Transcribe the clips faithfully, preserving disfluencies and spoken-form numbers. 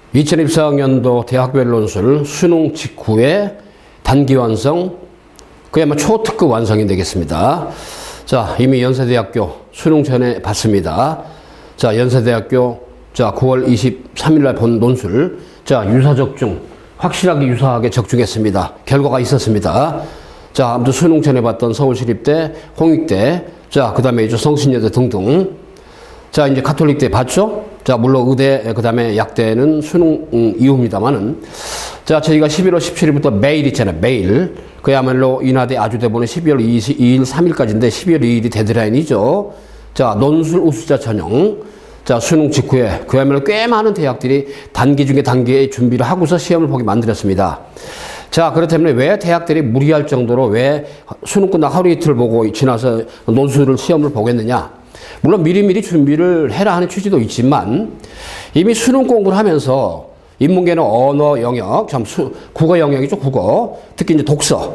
이천이십사 학년도 대학별 논술 수능 직후에 단기 완성, 그야말로 초특급 완성이 되겠습니다. 자, 이미 연세대학교 수능 전에 봤습니다. 자, 연세대학교 자 구월 이십삼일 날 본 논술, 자 유사 적중, 확실하게 유사하게 적중했습니다. 결과가 있었습니다. 자, 아무튼 수능 전에 봤던 서울시립대, 홍익대, 자, 그 다음에 이제 성신여대 등등. 자, 이제 가톨릭대 봤죠? 자, 물론 의대, 그 다음에 약대는 수능 음, 이후입니다만은. 자, 저희가 십일월 십칠일부터 매일 있잖아요. 매일. 그야말로 인하대 아주대본은 십이월 이일, 삼일까지인데 십이월 이일이 데드라인이죠. 자, 논술 우수자 전형. 자, 수능 직후에 그야말로 꽤 많은 대학들이 단기 중에 단기에 준비를 하고서 시험을 보게 만들었습니다. 자, 그렇기 때문에 왜 대학들이 무리할 정도로 왜 수능 끝나고 하루 이틀 보고 지나서 논술을 시험을 보겠느냐. 물론 미리미리 준비를 해라 하는 취지도 있지만 이미 수능 공부를 하면서 인문계는 언어 영역, 참 수, 국어 영역이죠, 국어. 특히 이제 독서.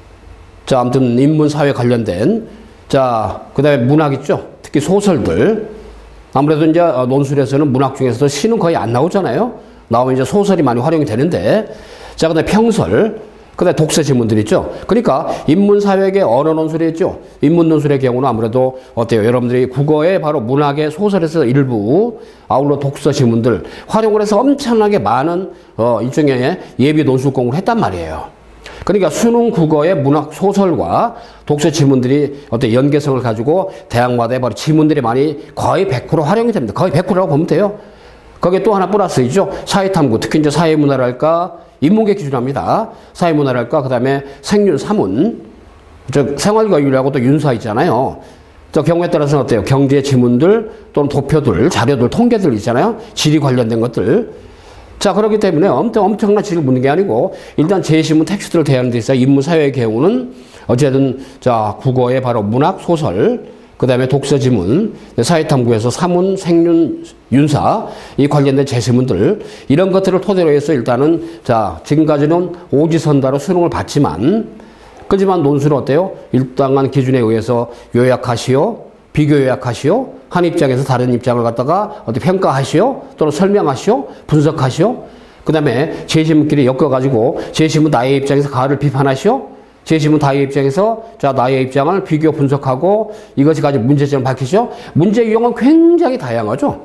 자, 아무튼 인문사회 관련된. 자, 그 다음에 문학 있죠. 특히 소설들. 아무래도 이제 논술에서는 문학 중에서도 시는 거의 안 나오잖아요. 나오면 이제 소설이 많이 활용이 되는데. 자, 그 다음에 평설. 그 다음에 독서 지문들 있죠. 그러니까 인문사회계 언어 논술이 있죠. 인문 논술의 경우는 아무래도 어때요? 여러분들이 국어에 바로 문학의 소설에서 일부 아울러 독서 지문들 활용을 해서 엄청나게 많은 어, 일종의 예비 논술 공부를 했단 말이에요. 그러니까 수능 국어의 문학 소설과 독서 지문들이 어떤 연계성을 가지고 대학마다 바로 지문들이 많이 거의 백 퍼센트 활용이 됩니다. 거의 백 퍼센트라고 보면 돼요. 거기에 또 하나 플러스 있죠. 사회탐구, 특히 이제 사회문화랄까, 인문계 기준합니다. 사회문화랄까, 그 다음에 생윤, 사문, 즉 생활과율하고 또 윤사 있잖아요. 저 경우에 따라서는 어때요? 경제 지문들 또는 도표들, 자료들, 통계들 있잖아요. 지리 관련된 것들. 자, 그렇기 때문에 엄청, 엄청난 지를 묻는 게 아니고 일단 제시문 텍스트를 대하는 데 있어 인문사회의 경우는 어쨌든 자 국어의 바로 문학, 소설, 그 다음에 독서 지문, 사회탐구에서 사문, 생륜, 윤사, 이 관련된 제시문들, 이런 것들을 토대로 해서 일단은, 자, 지금까지는 오지선다로 수능을 봤지만, 그지만 논술은 어때요? 일당한 기준에 의해서 요약하시오, 비교 요약하시오, 한 입장에서 다른 입장을 갖다가 어떻게 평가하시오, 또는 설명하시오, 분석하시오, 그 다음에 제시문끼리 엮어가지고, 제시문 나의 입장에서 가를 비판하시오, 제시문 다의 입장에서 자 나의 입장을 비교 분석하고 이것이 가지고 문제점을 밝히죠. 문제 유형은 굉장히 다양하죠.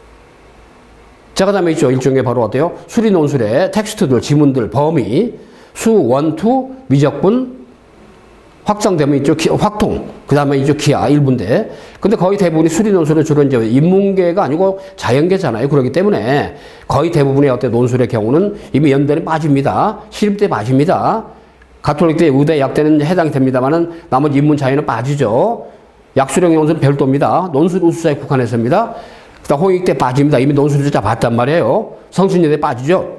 자, 그 다음에 있죠. 일종의 바로 어때요? 수리 논술의 텍스트들, 지문들, 범위, 수, 원, 투, 미적분, 확장되면 있죠. 기, 확통, 그 다음에 있죠. 기하, 일부인데. 근데 거의 대부분이 수리 논술은 주로 이제 인문계가 아니고 자연계잖아요. 그렇기 때문에 거의 대부분의 어때 논술의 경우는 이미 연대는 빠집니다. 시립대 빠집니다. 가톨릭대, 의대, 약대는 해당이 됩니다만은 나머지 인문 자유는 빠지죠. 약수령 논술은 별도입니다. 논술 우수자에 국한해서입니다. 그다음 홍익대 빠집니다. 이미 논술을 다 봤단 말이에요. 성신여대 빠지죠.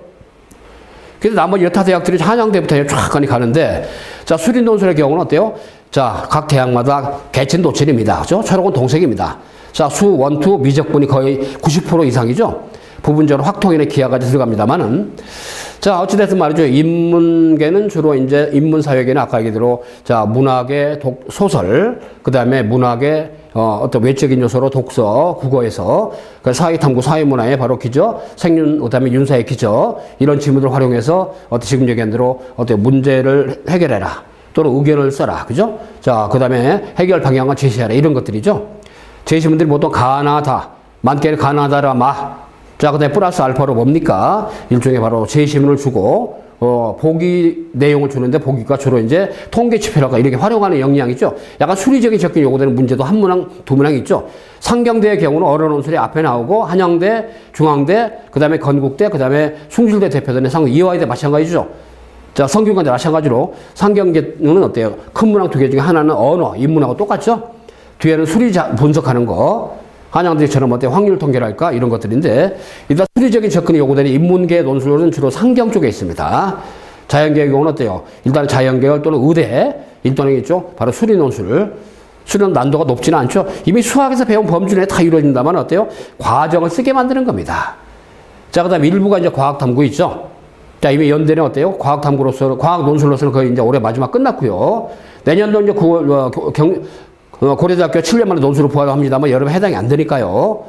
그래서 나머지 여타 대학들이 한양대부터 쫙 가는데, 자, 수리 논술의 경우는 어때요? 자, 각 대학마다 개천 도천입니다. 그죠? 초록은 동색입니다. 자, 수, 원, 투, 미적분이 거의 구십 퍼센트 이상이죠. 부분적으로 확통이나 기하까지 들어갑니다만은. 자, 어찌됐든 말이죠. 인문계는 주로 이제 인문사회계는 아까 얘기대로 자, 문학의 독, 소설, 그 다음에 문학의 어, 어떤 외적인 요소로 독서, 국어에서 그 사회탐구, 사회문화의 바로 기저, 생윤, 그 다음에 윤사의 기저, 이런 지문을 활용해서 어떤 지금 얘기한 대로 어떤 문제를 해결해라. 또는 의견을 써라. 그죠? 자, 그 다음에 해결 방향을 제시하라. 이런 것들이죠. 제시문들이 보통 가나다, 많게는 가나다라 마. 자, 그 다음에 플러스 알파로 뭡니까? 일종의 바로 제시문을 주고, 어, 보기 내용을 주는데 보기가 주로 이제 통계 지표랄까 이렇게 활용하는 역량이죠. 약간 수리적인 접근이 요구되는 문제도 한 문항, 두 문항 있죠. 상경대의 경우는 언어 논술이 앞에 나오고, 한양대, 중앙대, 그 다음에 건국대, 그 다음에 숭실대 대표단의 상, 이화여대 마찬가지죠. 자, 성균관대 마찬가지로 상경계는 어때요? 큰 문항 두 개 중에 하나는 언어, 인문하고 똑같죠? 뒤에는 수리 분석하는 거. 한양대처럼 어때 확률 통계랄까 이런 것들인데 일단 수리적인 접근이 요구되는 인문계 논술은 주로 상경 쪽에 있습니다. 자연계의 경우는 어때요? 일단 자연계열 또는 의대 일단은 있죠. 바로 수리 논술. 수리는 난도가 높지는 않죠. 이미 수학에서 배운 범주 내에 다 이루어진다면 어때요? 과정을 쓰게 만드는 겁니다. 자, 그 다음에 일부가 이제 과학 탐구 있죠. 자, 이미 연대는 어때요? 과학 탐구로서 과학 논술로서는 거의 이제 올해 마지막 끝났고요. 내년도 이제 구월 어, 경 어, 고려대학교 칠 년 만에 논술을 부활합니다만 여름에 해당이 안 되니까요.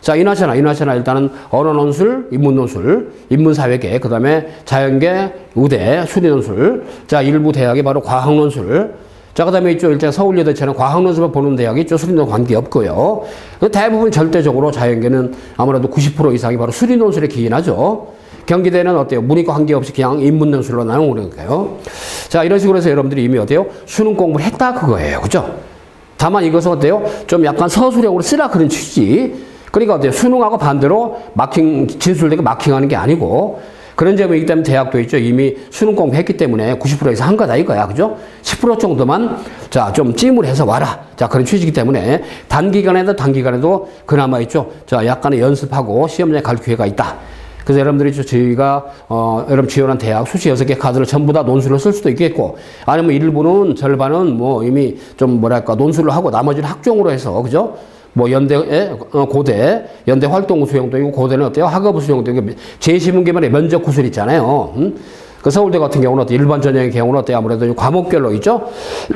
자, 인하체나, 인하체나 일단은 언어 논술, 인문 논술, 인문 사회계, 그 다음에 자연계, 의대, 수리 논술. 자, 일부 대학이 바로 과학 논술. 자, 그 다음에 있죠. 일단 서울여대처럼 과학 논술만 보는 대학이 있죠. 수리논 관계 없고요. 대부분 절대적으로 자연계는 아무래도 구십 퍼센트 이상이 바로 수리 논술에 기인하죠. 경기대는 어때요? 문이과 관계없이 그냥 인문 논술로 나오는 거예요. 자, 이런 식으로 해서 여러분들이 이미 어때요? 수능 공부를 했다 그거예요. 그죠? 다만 이것은 어때요? 좀 약간 서술형으로 쓰라 그런 취지. 그러니까 어때요? 수능하고 반대로 마킹, 진술되게 마킹하는 게 아니고 그런 점이기 때문에 대학도 있죠. 이미 수능 공부했기 때문에 구십 퍼센트 이상 한 거다 이거야. 그죠? 십 퍼센트 정도만 자, 좀 찜을 해서 와라. 자, 그런 취지이기 때문에 단기간에도 단기간에도 그나마 있죠. 자, 약간의 연습하고 시험장에 갈 기회가 있다. 그래서 여러분들이 저희가 어, 여러분 지원한 대학 수시 여섯 개 카드를 전부 다 논술로 쓸 수도 있겠고 아니면 일부는 절반은 뭐 이미 좀 뭐랄까 논술로 하고 나머지는 학종으로 해서 그죠? 뭐 연대, 고대, 연대 활동 수용도 있고 고대는 어때요? 학업 수용도 있고 제시문계만의 면접 구술 있잖아요. 음? 그 서울대 같은 경우는 어때? 일반 전형의 경우는 어때요? 아무래도 과목별로 있죠?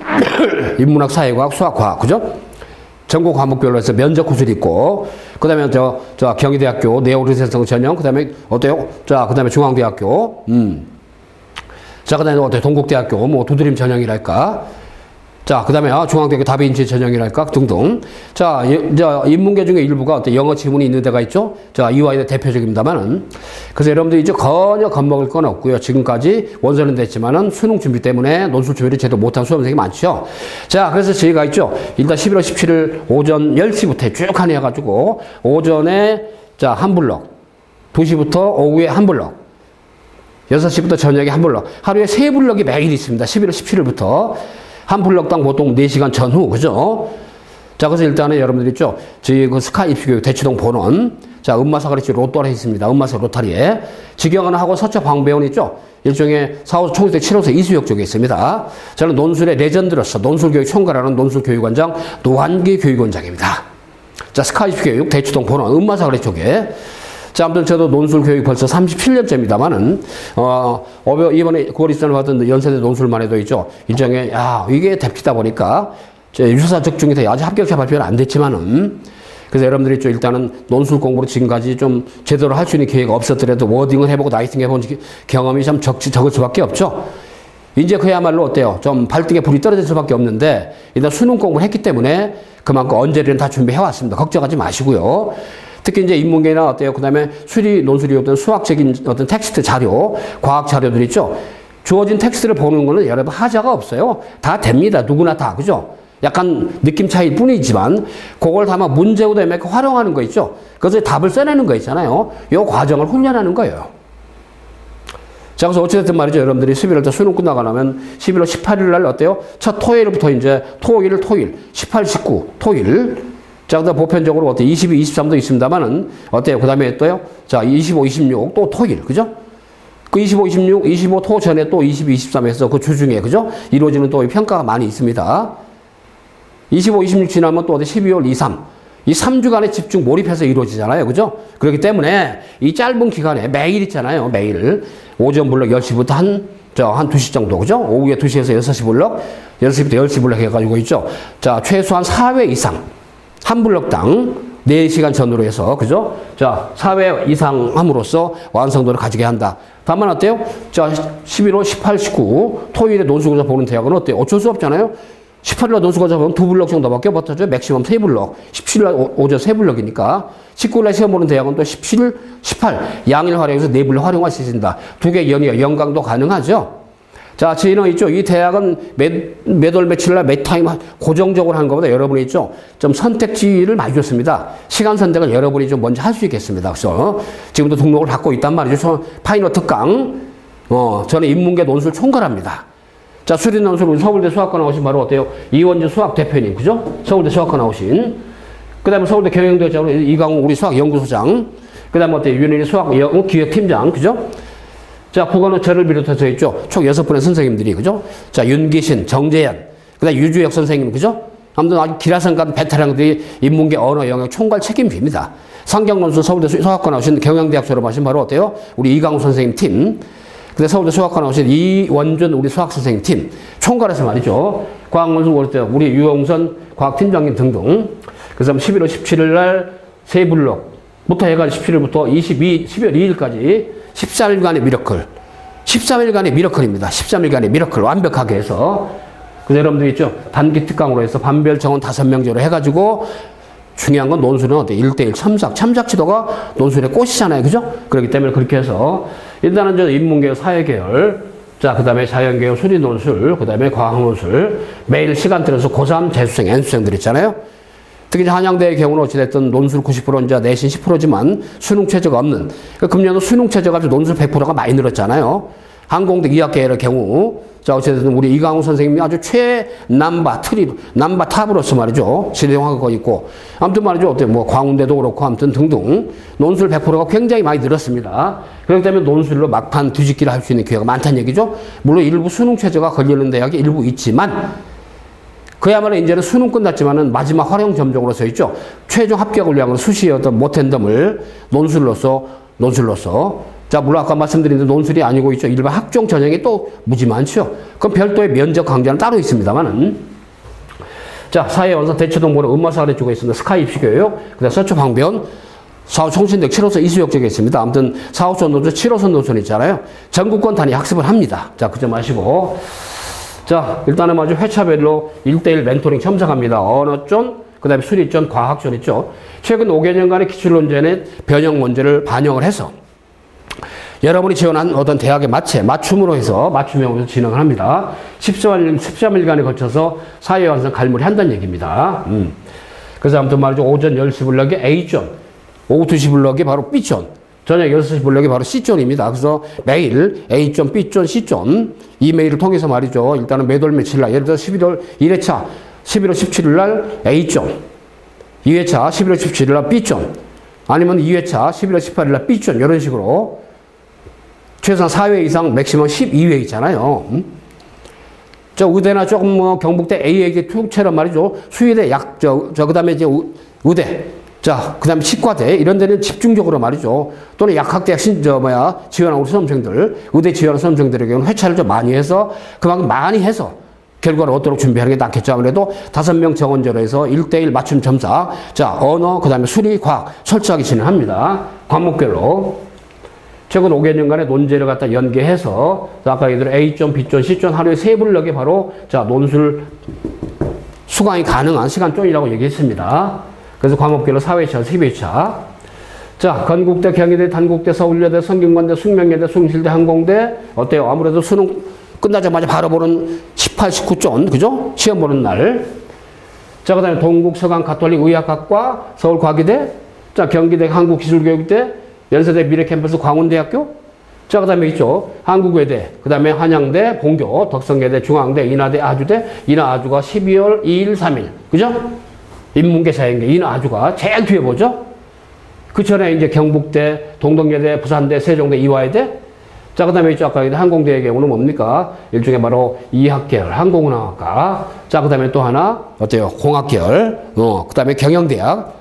인문학, 사회과학, 수학과학, 그죠? 전국 과목별로 해서 면접 구술이 있고, 그 다음에 저, 저 경희대학교 네오르센성 전형, 그 다음에 어때요? 자, 그 다음에 중앙대학교, 음. 자, 그 다음에 어때요? 동국대학교, 뭐 두드림 전형이랄까. 자, 그 다음에, 아, 중앙대학교 다빈치 전형이랄까, 등등. 자, 이제 인문계 중에 일부가 어때 영어 지문이 있는 데가 있죠? 자, 이화여대 대표적입니다만은. 그래서 여러분들이 이제 전혀 겁먹을 건 없고요. 지금까지 원서는 됐지만은 수능 준비 때문에 논술 준비를 제대로 못한 수험생이 많죠. 자, 그래서 저희가 있죠. 일단 십일월 십칠일 오전 열 시부터 쭉 한 해가지고, 오전에, 자, 한 블럭. 두 시부터 오후에 한 블럭. 여섯 시부터 저녁에 한 블럭. 하루에 세 블럭이 매일 있습니다. 십일월 십칠일부터. 한 블럭당 보통 네 시간 전후, 그죠? 자, 그래서 일단은 여러분들 있죠? 저희 그 스카 입시교육 대치동 본원. 자, 음마사거리 로또에 있습니다. 음마사 로타리에. 직영하고 서초 방배원 있죠? 일종의 사호소 총수대 칠 호선 이수역 쪽에 있습니다. 저는 논술의 레전드로서 논술교육 총괄하는 논술교육원장 노한기 교육원장입니다. 자, 스카 입시교육 대치동 본원 음마사거리 쪽에. 자, 아무튼 저도 논술 교육 벌써 삼십칠 년째입니다만은, 어, 이번에 구월 이십삼일 받은 연세대 논술만 해도 있죠. 일종의, 야, 이게 대피다 보니까, 유사사 적중에서 아직 합격자 발표는 안 됐지만은, 그래서 여러분들이 있죠. 일단은 논술 공부를 지금까지 좀 제대로 할 수 있는 기회가 없었더라도 워딩을 해보고 나이팅 해본 경험이 참 적지, 적을 수밖에 없죠. 이제 그야말로 어때요? 좀 발등에 불이 떨어질 수밖에 없는데, 일단 수능 공부를 했기 때문에 그만큼 언제든 다 준비해왔습니다. 걱정하지 마시고요. 특히 이제 인문계나 어때요? 그 다음에 수리, 논술이 어떤 수학적인 어떤 텍스트 자료, 과학 자료들 있죠? 주어진 텍스트를 보는 거는 여러분 하자가 없어요. 다 됩니다. 누구나 다. 그죠? 약간 느낌 차이일 뿐이지만, 그걸 다만 문제보다 이렇게 활용하는 거 있죠? 그래서 답을 써내는 거 있잖아요. 이 과정을 훈련하는 거예요. 자, 그래서 어찌됐든 말이죠. 여러분들이 십일월 달 수능 끝나고 나면 십일월 십팔일 날 어때요? 첫 토요일부터 이제 토일, 토일, 십팔, 십구, 토일. 자, 그다음 보편적으로 어때요? 이십이, 이십삼도 있습니다만은 어때요? 그 다음에 또요? 자, 이십오, 이십육 또 토일, 그죠? 그 이십오, 이십육, 이십오 토 전에 또 이십이, 이십삼에서 그 주중에, 그죠? 이루어지는 또 평가가 많이 있습니다. 이십오, 이십육 지나면 또 어디 십이월 이삼. 이 삼 주간의 집중 몰입해서 이루어지잖아요. 그죠? 그렇기 때문에 이 짧은 기간에 매일 있잖아요. 매일. 오전 블럭 열 시부터 한, 저, 한 두 시 정도. 그죠? 오후에 두 시에서 여섯 시 블럭. 여섯 시부터 열 시 블럭 해가지고 있죠. 자, 최소한 사 회 이상. 한 블럭당 네 시간 전후로 해서, 그죠? 자, 사 회 이상 함으로써 완성도를 가지게 한다. 다만 어때요? 자, 십일월 십팔, 십구 토요일에 논술고사 보는 대학은 어때요? 어쩔 수 없잖아요. 십팔일날 논술고사 보면 두 블럭 정도밖에 못하죠. 맥시멈 세 블럭. 십칠일날 오전 세 블럭이니까. 십구일날 시험 보는 대학은 또 십칠, 십팔 양일 활용해서 네 블럭 활용할 수 있습니다. 두 개 연이어 연강도 가능하죠. 자, 저희는 있죠. 이 대학은 몇, 몇 월 며칠날 몇 타임 고정적으로 하는 것보다 여러분이 있죠. 좀 선택지를 많이 줬습니다. 시간 선택을 여러분이 좀 먼저 할 수 있겠습니다. 그래서 지금도 등록을 받고 있단 말이죠. 파이너 특강. 어, 저는 인문계 논술 총괄합니다. 자, 수리 논술 우리 서울대 수학과 나오신 바로 어때요? 이원주 수학 대표님. 그죠? 서울대 수학과 나오신. 그 다음에 서울대 경영대학으로 이강우 우리 수학 연구소장. 그 다음에 어때요? 윤일이 수학 기획팀장. 그죠? 자, 국어는 저를 비롯해서 있죠. 총 여섯 분의 선생님들이, 그죠? 자, 윤기신, 정재현, 그 다음 유주혁 선생님, 그죠? 아무튼 아주 기라성간 베테랑들이 인문계 언어 영역 총괄 책임집니다. 상경논술 서울대 수학과 나오신 경영대학 졸업하신 바로 어때요? 우리 이강우 선생님 팀. 근데 서울대 수학과 나오신 이원준 우리 수학 선생님 팀. 총괄해서 말이죠. 과학논술 어때요? 우리 유영선 과학팀장님 등등. 그래서 십일월 십칠일 날 세 블록. 부터 해가지고 십칠 일부터 이십이, 십이월 이 일까지 십삼 일간의 미러클. 십삼 일간의 미러클입니다. 십삼 일간의 미러클 완벽하게 해서. 그래서 여러분들 있죠. 단기 특강으로 해서 반별 정원 다섯 명제로 해가지고 중요한 건 논술은 어때? 일 대일 참작. 참작지도가 논술의 꽃이잖아요. 그죠? 그렇기 때문에 그렇게 해서 일단은 저 인문계열, 사회계열, 자, 그 다음에 자연계열, 수리논술, 그 다음에 과학논술, 매일 시간대로서 고삼 재수생, N수생들 있잖아요. 특히 한양대의 경우는 어찌됐든 논술 구십 퍼센트, 이제 내신 십 퍼센트지만 수능 최저가 없는. 그러니까 금년은 수능 최저가 논술 백 퍼센트가 많이 늘었잖아요. 항공대 이학계열의 경우. 자, 어쨌든 우리 이강우 선생님이 아주 최남바, 트리, 남바 탑으로서 말이죠. 진행하고 있고. 아무튼 말이죠. 어때, 뭐, 광운대도 그렇고, 아무튼 등등. 논술 백 퍼센트가 굉장히 많이 늘었습니다. 그렇기 때문에 논술로 막판 뒤집기를 할 수 있는 기회가 많다는 얘기죠. 물론 일부 수능 최저가 걸리는 대학이 일부 있지만, 그야말로 이제는 수능 끝났지만은 마지막 활용 점정으로 서 있죠. 최종 합격을 위한 수시의 어떤 모텐덤을 논술로서, 논술로서. 자, 물론 아까 말씀드린 논술이 아니고 있죠. 일반 학종 전형이 또 무지 많죠. 그럼 별도의 면접 강좌는 따로 있습니다만은. 자, 사회원서 대체동보는 음마사를 주고 있습니다. 스카이 입시교육, 그 다음 서초 방변, 사호 총신대 칠 호선 이수역쪽에 있습니다. 아무튼 사 호선 노선, 칠 호선 노선 있잖아요. 전국권 단위 학습을 합니다. 자, 그점 아시고. 자, 일단은 먼저 회차별로 일 대일 멘토링 첨삭합니다. 언어존, 그 다음에 수리존, 과학존 있죠. 최근 오 개년간의 기출논제는 변형 문제를 반영을 해서 여러분이 지원한 어떤 대학에 맞춰, 맞춤으로 해서, 맞춤형으로 진행을 합니다. 십삼 일간에 걸쳐서 사회 완성 갈무리 한다는 얘기입니다. 음. 그래서 아무튼 말이죠. 오전 열 시 블럭이 A존, 오후 두 시 블럭이 바로 B존, 저녁 여섯 시 블럭이 바로 C존입니다. 그래서 매일 A존, B존, C존, 이메일을 통해서 말이죠. 일단은 매달 며칠 날, 예를 들어 십일월 일 회차, 십일월 십칠 일 날 A존, 이 회차 십일월 십칠 일 날 B존, 아니면 이 회차 십일월 십팔 일 날 B존, 이런 식으로 최소한 사 회 이상 맥시멈 십이 회 있잖아요. 음? 저 의대나 조금 뭐 경북대 에이에이티 투처럼 말이죠. 수의대 약, 저, 저, 그 다음에 이제 의대, 자, 그 다음에 치과대, 이런 데는 집중적으로 말이죠. 또는 약학대학 신, 저, 뭐야, 지원한 우리 수험생들, 의대 지원한 수험생들의 경우는 회차를 좀 많이 해서 그만큼 많이 해서 결과를 얻도록 준비하는 게 낫겠죠. 아무래도 다섯 명 정원제로 해서 일 대일 맞춤 점사, 자, 언어, 그 다음에 수리, 과학, 철저하게 진행합니다. 과목별로. 최근 오 개년간의 논제를 갖다 연계해서 아까 얘기대로 A존, B존, C존 하루에 세 블럭에 바로 자 논술 수강이 가능한 시간존이라고 얘기했습니다. 그래서 과목별로 사 회차, 십 회차. 자, 건국대, 경희대, 단국대, 서울여대, 성균관대, 숙명여대, 숭실대, 항공대 어때요? 아무래도 수능 끝나자마자 바로 보는 십팔, 십구 존, 그죠? 시험 보는 날. 자, 그 다음에 동국, 서강, 가톨릭, 의학학과, 서울과기대, 자, 경기대, 한국기술교육대, 연세대 미래캠퍼스 광운대학교, 자, 그 다음에 있죠. 한국외대, 그 다음에 한양대, 본교, 덕성여대, 중앙대, 인하대, 아주대, 인하아주가 십이월 이 일, 삼 일. 그죠? 인문계 자연계, 인하아주가 제일 뒤에 보죠? 그 전에 이제 경북대, 동덕여대, 부산대, 세종대, 이화여대, 자, 그 다음에 있죠. 아까 항공대의 경우는 뭡니까? 일종의 바로 이학계열, 항공운항학과, 자, 그 다음에 또 하나, 어때요? 공학계열, 어, 그 다음에 경영대학,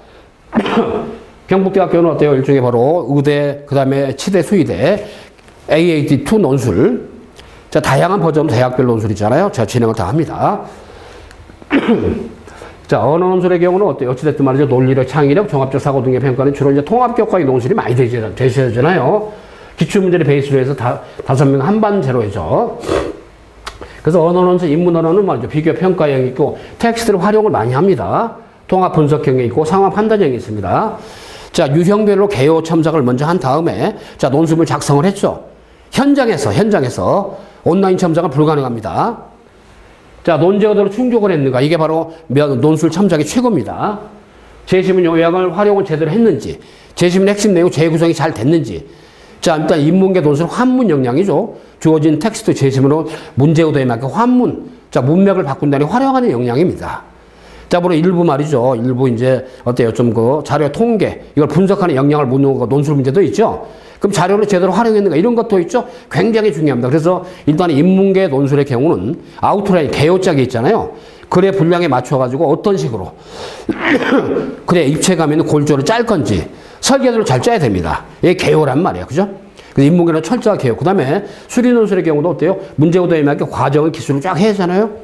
경북대학교는 어때요? 일종의 바로 의대, 그 다음에 치대, 수의대, 에이에이티 투 논술. 자, 다양한 버전 대학별 논술이잖아요. 제가 진행을 다 합니다. 자, 언어 논술의 경우는 어때요? 어찌됐든 말이죠. 논리력, 창의력, 종합적 사고 등의 평가는 주로 이제 통합교과의 논술이 많이 되시잖아요. 기출문제를 베이스로 해서 다, 다섯 명 한반제로 해죠. 그래서 언어 논술, 인문 언어는 말이죠. 비교 평가형이 있고, 텍스트를 활용을 많이 합니다. 통합 분석형이 있고, 상황 판단형이 있습니다. 자, 유형별로 개요 첨삭을 먼저 한 다음에, 자, 논술을 작성을 했죠. 현장에서, 현장에서 온라인 첨삭은 불가능합니다. 자, 논제 의도로 충족을 했는가. 이게 바로 논술 첨삭의 최고입니다. 재시문 요약을 활용을 제대로 했는지, 재시문 핵심 내용 재구성이 잘 됐는지. 자, 일단 인문계 논술 환문 역량이죠. 주어진 텍스트 재시문으로 문제 의도에 맞게 환문, 자, 문맥을 바꾼다니 활용하는 역량입니다. 자, 물론 일부 말이죠. 일부 이제 어때요? 좀 그 자료 통계, 이걸 분석하는 역량을 묻는 거 논술 문제도 있죠. 그럼 자료를 제대로 활용했는가 이런 것도 있죠. 굉장히 중요합니다. 그래서 일단 인문계 논술의 경우는 아우트라인 개요짝이 있잖아요. 글의 분량에 맞춰가지고 어떤 식으로 글의 입체감 있는 골조를 짤 건지 설계도를 잘 짜야 됩니다. 이게 개요란 말이에요. 그죠? 그래서 인문계는 철저하게 개요. 그 다음에 수리 논술의 경우도 어때요? 문제 의도에 맞게 과정을 기술을 쫙 해야 하잖아요.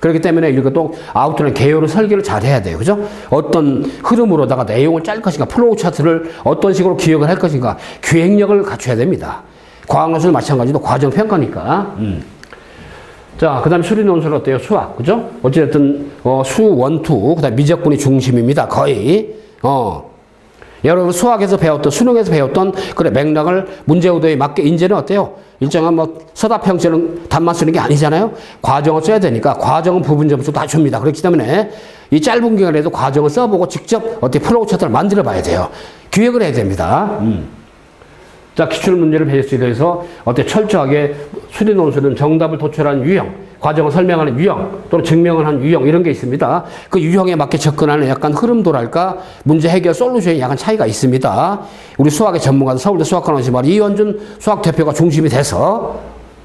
그렇기 때문에 이것도 아웃라인 개요를 설계를 잘 해야 돼요. 그죠? 어떤 흐름으로다가 내용을 짤 것인가, 플로우 차트를 어떤 식으로 기억을 할 것인가, 기획력을 갖춰야 됩니다. 과학논술 마찬가지도 과정평가니까. 음. 자, 그 다음에 수리논술 어때요? 수학. 그죠? 어찌됐든, 어, 수, 원, 투, 그 다음에 미적분이 중심입니다. 거의. 어. 여러분 수학에서 배웠던, 수능에서 배웠던 그래 맥락을 문제 의도에 맞게 이제는 어때요? 일정한 뭐 서답 형식은 답만 쓰는 게 아니잖아요. 과정을 써야 되니까 과정은 부분 점수 다 줍니다. 그렇기 때문에 이 짧은 기간에도 과정을 써보고 직접 어떻게 플로우 차트를 만들어 봐야 돼요. 기획을 해야 됩니다. 음. 자, 기출 문제를 배수해서 어때 철저하게 수리 논술은 정답을 도출하는 유형, 과정을 설명하는 유형, 또는 증명을 하는 유형 이런 게 있습니다. 그 유형에 맞게 접근하는 약간 흐름도랄까 문제 해결 솔루션이 약간 차이가 있습니다. 우리 수학의 전문가들 서울대 수학과 나오신 이원준 수학 대표가 중심이 돼서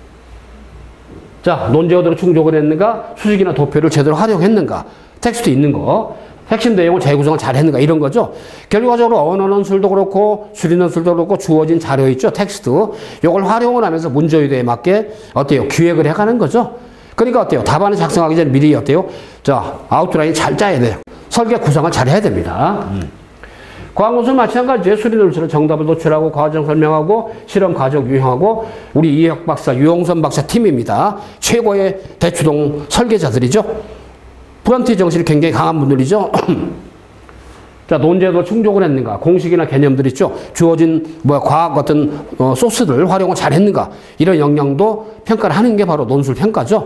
자, 논제어도로 충족을 했는가, 수식이나 도표를 제대로 활용했는가, 텍스트 있는 거, 핵심 내용을 재구성을 잘 했는가 이런 거죠. 결과적으로 언어논술도 그렇고 수리논술도 그렇고 주어진 자료 있죠. 텍스트. 이걸 활용을 하면서 문제 의도에 맞게 어때요? 기획을 해가는 거죠. 그러니까 어때요? 답안을 작성하기 전에 미리 어때요? 자, 아웃라인 잘 짜야 돼요. 설계 구성을 잘 해야 됩니다. 음. 과학논술 마찬가지예요. 수리논술은 정답을 도출하고 과정 설명하고 실험 과정 유형하고 우리 이혁 박사, 유홍선 박사 팀입니다. 최고의 대추동 설계자들이죠. 프런트 정신이 굉장히 강한 분들이죠. 자, 논제도 충족을 했는가, 공식이나 개념들 있죠. 주어진 뭐 과학 같은 어, 소스를 활용을 잘 했는가, 이런 역량도 평가를 하는 게 바로 논술 평가죠.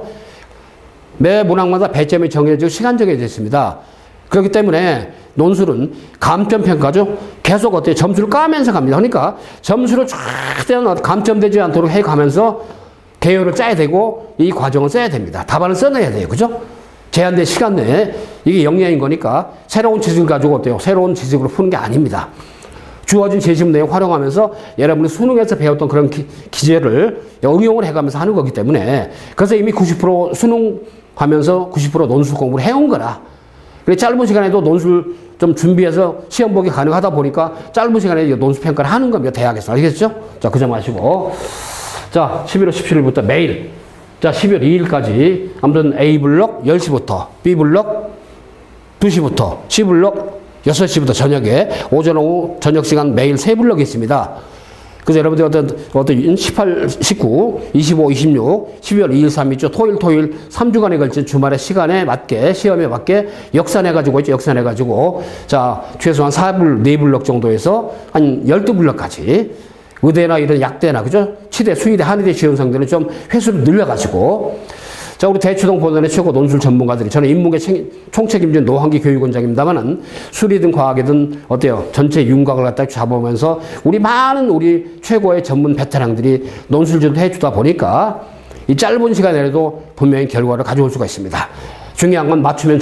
매 문항마다 배점이 정해지고 시간 정해져 있습니다. 그렇기 때문에 논술은 감점 평가죠. 계속 어때요? 점수를 까면서 갑니다. 그러니까 점수를 최대한 감점되지 않도록 해가면서 개요를 짜야 되고 이 과정을 써야 됩니다. 답안을 써내야 돼요. 그죠? 제한된 시간 내에 이게 역량인 거니까 새로운 지식을 가지고 어때요? 새로운 지식으로 푸는 게 아닙니다. 주어진 제시문 내용 활용하면서 여러분이 수능에서 배웠던 그런 기, 기재를 응용을 해가면서 하는 거기 때문에 그래서 이미 구십 퍼센트 수능하면서 구십 퍼센트 논술 공부를 해온 거라. 그래 짧은 시간에도 논술 좀 준비해서 시험 보기 가능하다 보니까 짧은 시간에 논술 평가를 하는 겁니다. 대학에서. 알겠죠? 자, 그 점 아시고. 자, 십일월 십칠일부터 매일. 자, 십이월 이일까지 아무튼 A블록 열 시부터, B블록 두 시부터, C블록 여섯 시부터 저녁에 오전, 오후, 저녁 시간 매일 세 블록이 있습니다. 그래서 여러분들 어떤, 어떤 십팔, 십구, 이십오, 이십육, 십이월 이일, 삼일 있죠. 토일, 토일 삼 주간에 걸친 주말의 시간에 맞게, 시험에 맞게 역산해가지고 있죠. 역산해가지고. 자, 최소한 사 블, 네 블록 정도에서 한 열두 블록까지. 의대나 이런 약대나, 그죠? 치대, 수의대, 한의대 지원생들은 좀 횟수를 늘려가지고. 자, 우리 대추동 본원의 최고 논술 전문가들이, 저는 인문계 총책임진 노한기 교육원장입니다만은 수리든 과학이든 어때요? 전체 윤곽을 갖다 잡으면서 우리 많은 우리 최고의 전문 베테랑들이 논술전도 해주다 보니까 이 짧은 시간에라도 분명히 결과를 가져올 수가 있습니다. 중요한 건 맞추면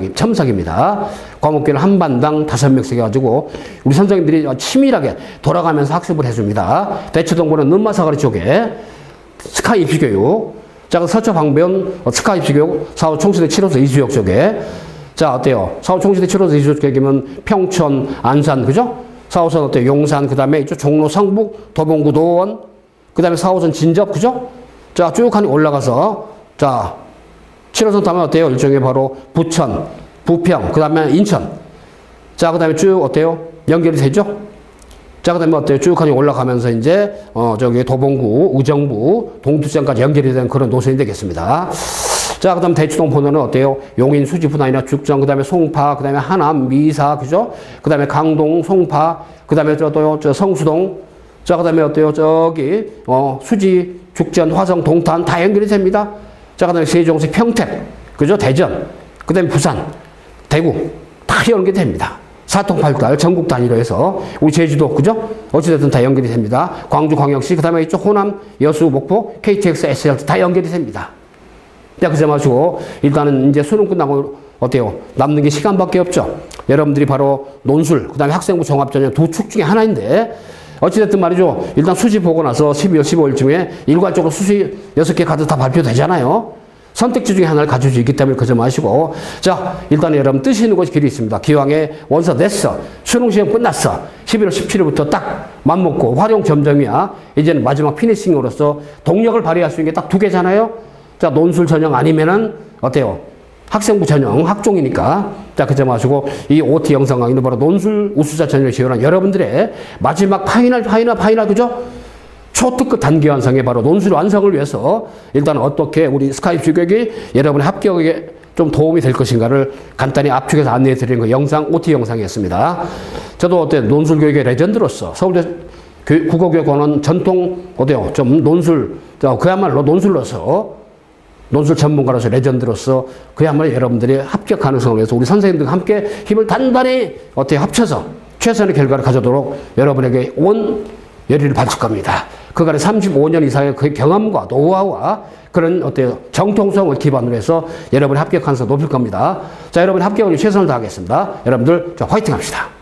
첨삭입니다. 과목별 한 반당 다섯 명씩 해가지고 우리 선생님들이 치밀하게 돌아가면서 학습을 해줍니다. 대추동부는 눈마사거리 쪽에 스카이 입시교육, 자, 서초 방배원 스카이 입시교육, 사호 총시대 칠호서 이수역 쪽에. 자, 어때요? 사호 총시대 칠호서 이수역 쪽이면 평촌, 안산, 그죠? 사호선 어때요? 용산, 그 다음에 이쪽 종로 성북, 도봉구 노원, 그 다음에 사호선 진접, 그죠? 자, 쭉 한 올라가서, 자, 칠호선 타면 어때요? 일종의 바로 부천, 부평, 그 다음에 인천. 자, 그 다음에 쭉 어때요? 연결이 되죠? 자, 그 다음에 어때요? 쭉 하니 올라가면서 이제, 어, 저기 도봉구, 의정부, 동두천까지 연결이 되는 그런 노선이 되겠습니다. 자, 그 다음 대추동 본원은 어때요? 용인, 수지, 분당이나 죽전, 그 다음에 송파, 그 다음에 하남, 미사, 그죠? 그 다음에 강동, 송파, 그 다음에 저, 또, 저 성수동. 자, 그 다음에 어때요? 저기, 어, 수지, 죽전, 화성, 동탄 다 연결이 됩니다. 자, 그 다음에 세종시, 평택, 그죠? 대전, 그 다음에 부산, 대구, 다 연결이 됩니다. 사통팔달 전국 단위로 해서, 우리 제주도, 그죠? 어찌됐든 다 연결이 됩니다. 광주, 광역시, 그 다음에 이쪽 호남, 여수, 목포, 케이티엑스, 에스엘티 다 연결이 됩니다. 자, 그점 마시고, 일단은 이제 수능 끝나고, 어때요? 남는 게 시간밖에 없죠? 여러분들이 바로 논술, 그 다음에 학생부 종합전형 두 축 중에 하나인데, 어찌됐든 말이죠. 일단 수시 보고 나서 십이월 십오일쯤에 일괄적으로 수시 여섯 개 카드 다 발표되잖아요. 선택지 중에 하나를 가질 수 있기 때문에 그 점 아시고. 자, 일단 여러분 뜻이 있는 곳이 길이 있습니다. 기왕에 원서 냈어. 수능 시험 끝났어. 십일월 십칠일부터 딱 맘먹고 활용 점정이야. 이제는 마지막 피니싱으로서 동력을 발휘할 수 있는 게 딱 두 개잖아요. 자, 논술 전형 아니면은 어때요? 학생부 전형 학종이니까 자 그저 마시고 이 오티 영상 강의는 바로 논술 우수자 전형을 지원한 여러분들의 마지막 파이널 파이널 파이널 그죠? 초특급 단기 완성의 바로 논술 완성을 위해서 일단 어떻게 우리 스카이프 주객이 여러분의 합격에 좀 도움이 될 것인가를 간단히 압축해서 안내해 드리는 그 영상 오티 영상이었습니다. 저도 어때 논술 교육의 레전드로서 서울대 국어교육원은 전통 어때요? 좀 논술 그야말로 논술로서 논술 전문가로서 레전드로서 그야말로 여러분들이 합격 가능성을 위해서 우리 선생님들과 함께 힘을 단단히 어떻게 합쳐서 최선의 결과를 가져도록 여러분에게 온 열의를 바칠 겁니다. 그간의 삼십오 년 이상의 그 경험과 노하우와 그런 어때요? 정통성을 기반으로 해서 여러분의 합격 가능성을 높일 겁니다. 자, 여러분 합격을 최선을 다하겠습니다. 여러분들 자, 화이팅 합시다.